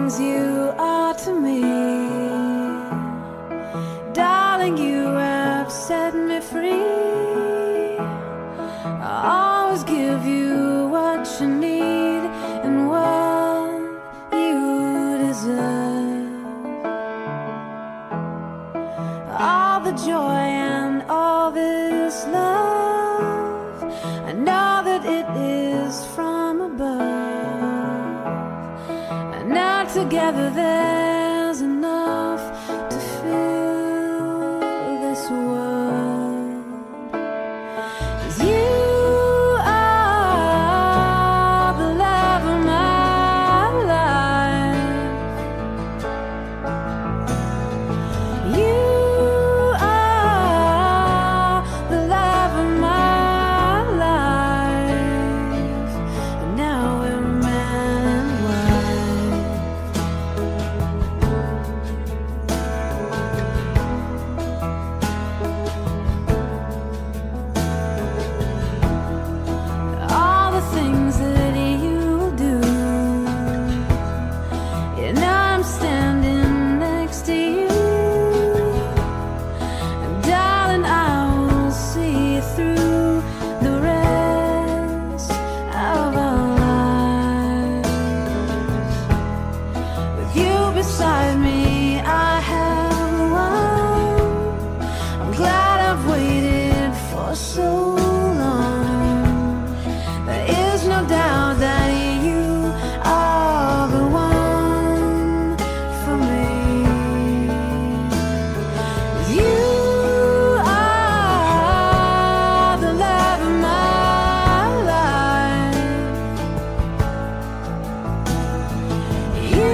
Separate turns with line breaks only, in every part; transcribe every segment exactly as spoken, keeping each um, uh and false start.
things you are to me. Darling, you have set me free. I'll always give you what you need and what you deserve. All the joy and all this love, I know that it is from above. And now together there's enough to fill this world. 'Cause you are the love of my life. You are the love of my life. And now we're man and wife. All the things that you do, and I'm standing next to you. And darling, I will see through the rest of our lives. With you beside me, I have won. I'm glad I've waited for so long. There is no doubt that you are the one for me. You are the love of my life. You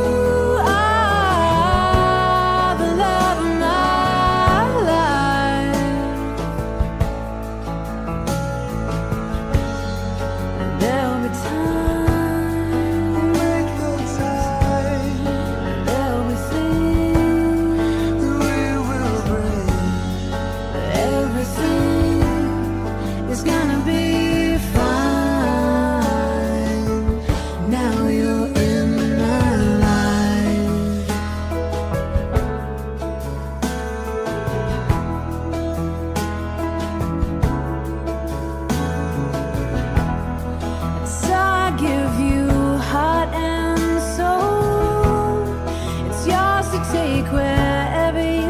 are the love of my life. And there'll be time,
Make no time
and there'll be things,
that we will bring.
but everything is gonna be fine. Now you're in my life. So I give you heart and soul. It's yours to take wherever